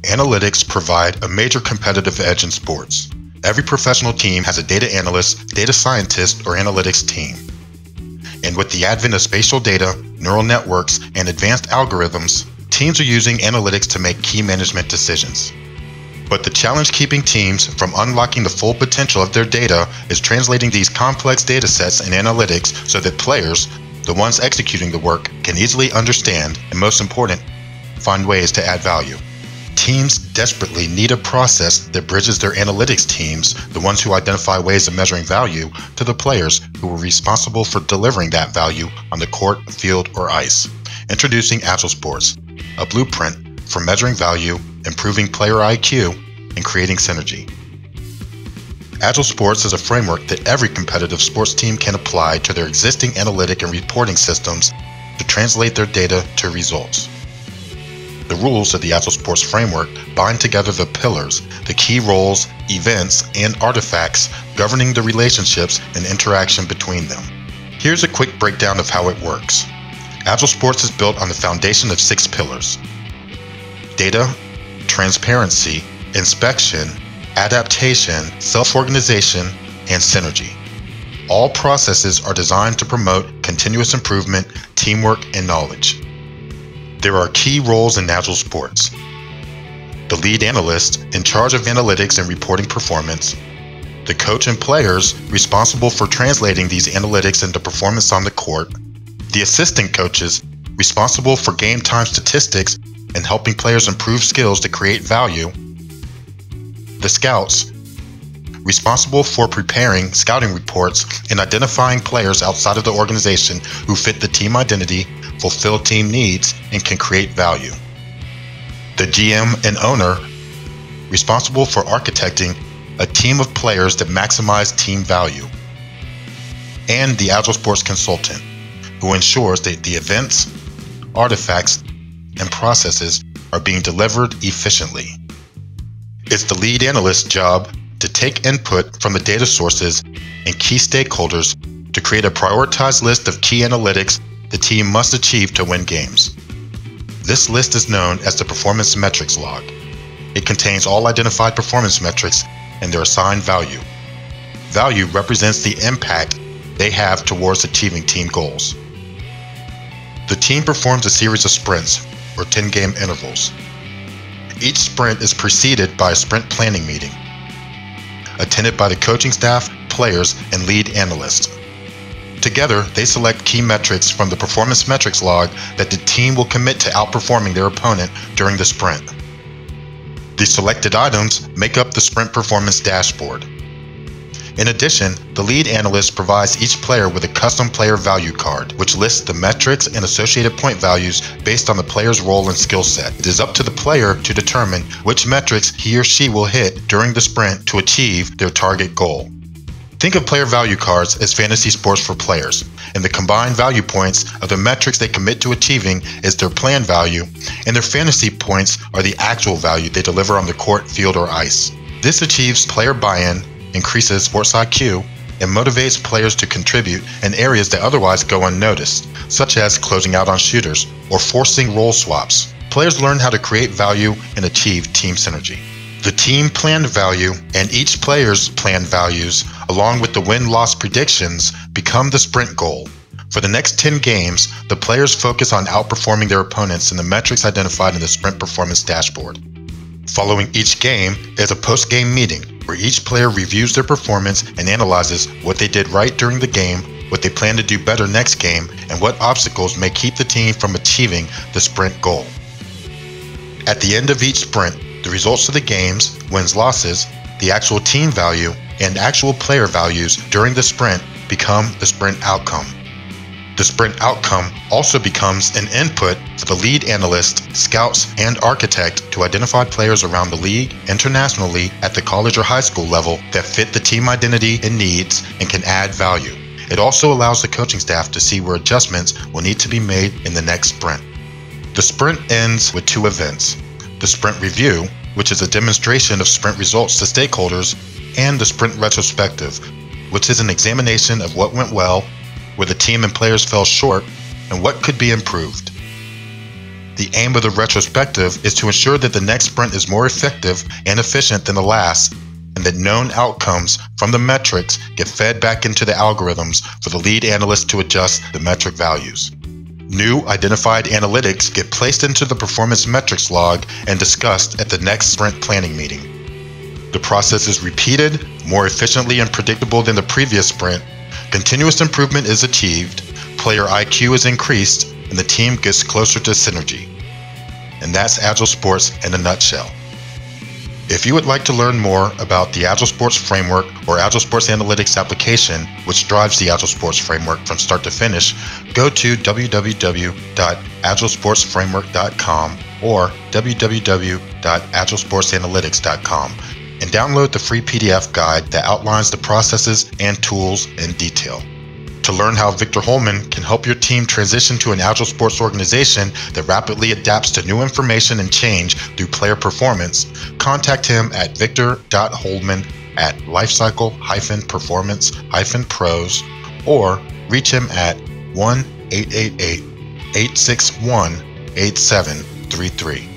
Analytics provide a major competitive edge in sports. Every professional team has a data analyst, data scientist, or analytics team. And with the advent of spatial data, neural networks, and advanced algorithms, teams are using analytics to make key management decisions. But the challenge keeping teams from unlocking the full potential of their data is translating these complex data sets and analytics so that players, the ones executing the work, can easily understand and, most important, find ways to add value. Teams desperately need a process that bridges their analytics teams, the ones who identify ways of measuring value, to the players who are responsible for delivering that value on the court, field, or ice. Introducing Agile Sports, a blueprint for measuring value, improving player IQ, and creating synergy. Agile Sports is a framework that every competitive sports team can apply to their existing analytic and reporting systems to translate their data to results. The rules of the Agile Sports Framework bind together the pillars, the key roles, events, and artifacts governing the relationships and interaction between them. Here's a quick breakdown of how it works. Agile Sports is built on the foundation of 6 pillars: data, transparency, inspection, adaptation, self-organization, and synergy. All processes are designed to promote continuous improvement, teamwork, and knowledge. There are key roles in Agile Sports: the lead analyst, in charge of analytics and reporting performance; the coach and players, responsible for translating these analytics into performance on the court; the assistant coaches, responsible for game time statistics and helping players improve skills to create value; the scouts, responsible for preparing scouting reports and identifying players outside of the organization who fit the team identity, fulfill team needs, and can create value; the GM and owner, responsible for architecting a team of players that maximize team value; and the Agile Sports consultant, who ensures that the events, artifacts, and processes are being delivered efficiently. It's the lead analyst's job to take input from the data sources and key stakeholders to create a prioritized list of key analytics the team must achieve to win games. This list is known as the Performance Metrics Log. It contains all identified performance metrics and their assigned value. Value represents the impact they have towards achieving team goals. The team performs a series of sprints, or 10-game intervals. Each sprint is preceded by a sprint planning meeting, attended by the coaching staff, players, and lead analysts. Together, they select key metrics from the Performance Metrics Log that the team will commit to outperforming their opponent during the sprint. The selected items make up the Sprint Performance Dashboard. In addition, the lead analyst provides each player with a custom player value card, which lists the metrics and associated point values based on the player's role and skill set. It is up to the player to determine which metrics he or she will hit during the sprint to achieve their target goal. Think of player value cards as fantasy sports for players, and the combined value points of the metrics they commit to achieving is their plan value, and their fantasy points are the actual value they deliver on the court, field, or ice. This achieves player buy-in, increases sports IQ, and motivates players to contribute in areas that otherwise go unnoticed, such as closing out on shooters or forcing role swaps. Players learn how to create value and achieve team synergy. The team planned value and each player's planned values, along with the win-loss predictions, become the sprint goal. For the next 10 games, the players focus on outperforming their opponents in the metrics identified in the Sprint Performance Dashboard. Following each game is a post-game meeting where each player reviews their performance and analyzes what they did right during the game, what they plan to do better next game, and what obstacles may keep the team from achieving the sprint goal. At the end of each sprint, the results of the games, wins, losses, the actual team value, and actual player values during the sprint become the sprint outcome. The sprint outcome also becomes an input for the lead analyst, scouts, and architect to identify players around the league, internationally, at the college or high school level that fit the team identity and needs and can add value. It also allows the coaching staff to see where adjustments will need to be made in the next sprint. The sprint ends with 2 events: the sprint review, which is a demonstration of sprint results to stakeholders, and the sprint retrospective, which is an examination of what went well, where the team and players fell short, and what could be improved. The aim of the retrospective is to ensure that the next sprint is more effective and efficient than the last, and that known outcomes from the metrics get fed back into the algorithms for the lead analyst to adjust the metric values. New identified analytics get placed into the performance metrics log and discussed at the next sprint planning meeting. The process is repeated, more efficiently and predictable than the previous sprint. Continuous improvement is achieved, player IQ is increased, and the team gets closer to synergy. And that's Agile Sports in a nutshell. If you would like to learn more about the Agile Sports Framework or Agile Sports Analytics application, which drives the Agile Sports Framework from start to finish, go to www.agilesportsframework.com or www.agilesportsanalytics.com and download the free PDF guide that outlines the processes and tools in detail. To learn how Victor Holman can help your team transition to an Agile sports organization that rapidly adapts to new information and change through player performance, contact him at victor.holman@lifecycle-performance-pros or reach him at 1-888-861-8733.